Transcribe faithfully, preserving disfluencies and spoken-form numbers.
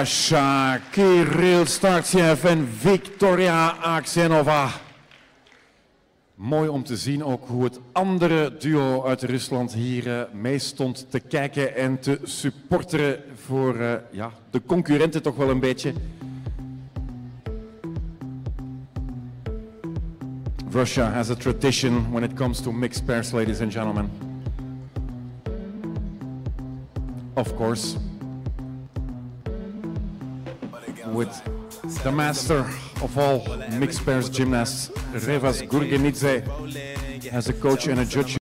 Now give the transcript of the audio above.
Russia, Kirill Startsev en Victoria Aksenova. Mooi om te zien ook hoe het andere duo uit Rusland hier uh, mee stond te kijken en te supporteren voor uh, ja, de concurrenten toch wel een beetje. Russia has a tradition when it comes to mixed pairs, ladies and gentlemen. Of course, with the master of all mixed pairs gymnasts, Revaz Gurgenidze, as a coach and a judge.